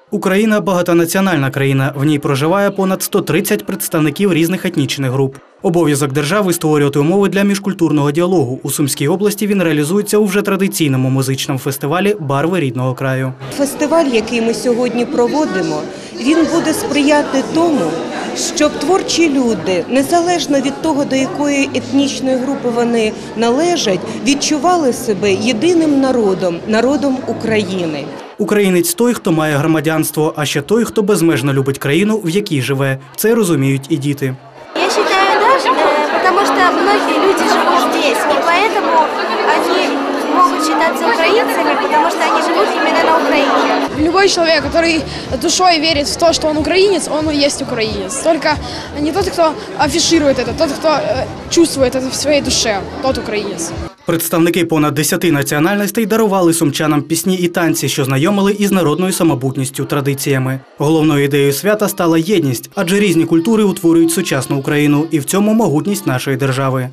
Україна – багатонаціональна країна. В ній проживає понад 130 представників різних етнічних груп. Обов'язок держави – створювати умови для міжкультурного діалогу. У Сумській області він реалізується у вже традиційному музичному фестивалі «Барви рідного краю». Фестиваль, який ми сьогодні проводимо, він буде сприяти тому, щоб творчі люди, незалежно від того, до якої етнічної групи вони належать, відчували себе єдиним народом – народом України. Українець – той, хто має громадянство, а ще той, хто безмежно любить країну, в якій живе. Це розуміють і діти. Я считаю, да, потому что многие люди живут здесь, и поэтому они могут считаться украинцами, потому что они живут именно на Украине. Любой человек, который душой верит в то, что он украинец, он и есть украинец. Только не тот, кто афиширует это, тот, кто чувствует это в своей душе, тот украинец. Представники понад 10 національностей дарували сумчанам пісні і танці, що знайомили із народною самобутністю, традиціями. Головною ідеєю свята стала єдність, адже різні культури утворюють сучасну Україну, і в цьому могутність нашої держави.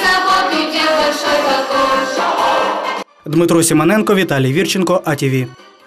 Дмитро Сімоненко, Віталій Вірченко, АТВ.